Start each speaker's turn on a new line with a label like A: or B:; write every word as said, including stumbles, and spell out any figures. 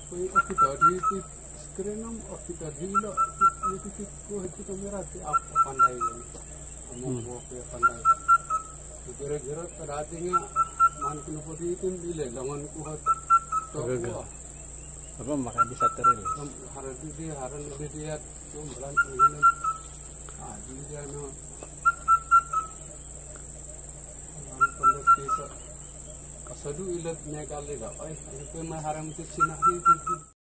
A: कोई अखी तड़ी की स्क्रीन हम अखी तड़ी लो ये किसी को है तो मेरा से आप पंडाई है हम वो पे पंडाई गिरे गिरे करा देंगे मान को पड़ी tim bile lawan ku hat to
B: apa makan di sateril
A: हम हर di haran di dia tu bulan ini ah di dia no पंद्रह तीस कसदू इलत ने काले गा ओए पे मैं हारम से सिना ही